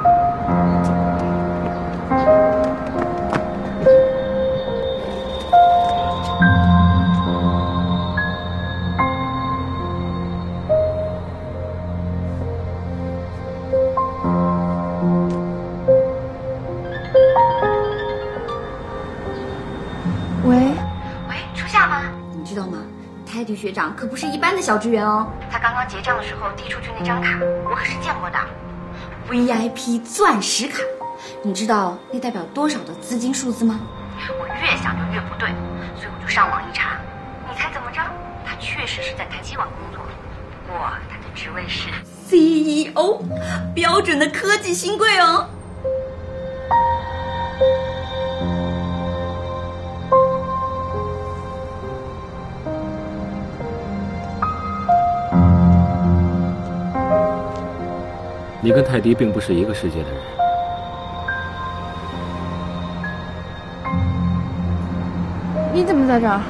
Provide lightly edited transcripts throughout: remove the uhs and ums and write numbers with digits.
学长可不是一般的小职员哦，他刚刚结账的时候递出去那张卡，我可是见过的 ，VIP 钻石卡，你知道那代表多少的资金数字吗？我越想就越不对，所以我就上网一查，你猜怎么着？他确实是在台积网工作，不过他的职位是 CEO， 标准的科技新贵哦。 你跟泰迪并不是一个世界的人。 你怎么在这儿？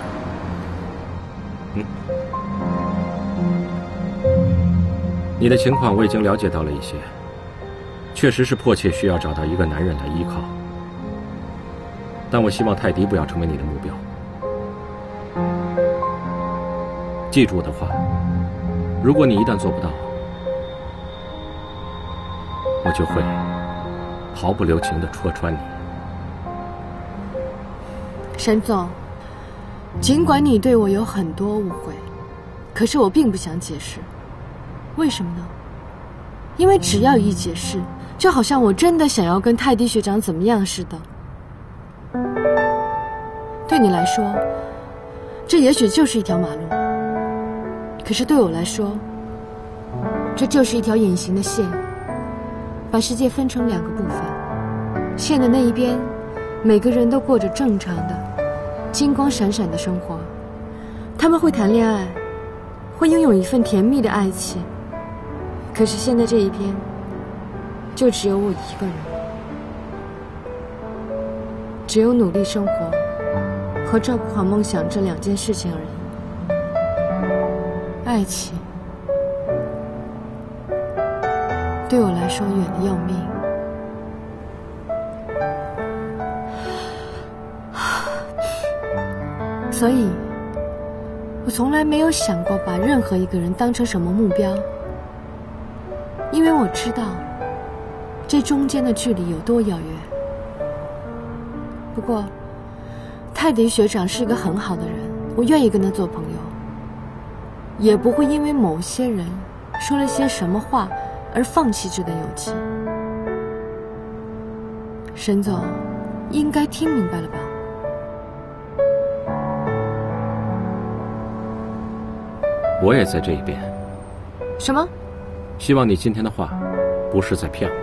你的情况我已经了解到了一些，确实是迫切需要找到一个男人来依靠。但我希望泰迪不要成为你的目标。记住我的话，如果你一旦做不到，我就会毫不留情地戳穿你。 沈总，尽管你对我有很多误会，可是我并不想解释。为什么呢？因为只要一解释，就好像我真的想要跟泰迪学长怎么样似的。对你来说，这也许就是一条马路，可是对我来说，这就是一条隐形的线，把世界分成2个部分。线的那一边，每个人都过着正常的金光闪闪的生活，他们会谈恋爱，会拥有一份甜蜜的爱情。可是现在这一边，就只有我一个人，只有努力生活和照顾好梦想这2件事情而已。爱情对我来说远得要命。所以我从来没有想过把任何一个人当成什么目标，因为我知道这中间的距离有多遥远。不过泰迪学长是一个很好的人，我愿意跟他做朋友，也不会因为某些人说了些什么话而放弃这段友情。沈总应该听明白了吧？ 我也在这一边。 什么？ 希望你今天的话不是在骗我。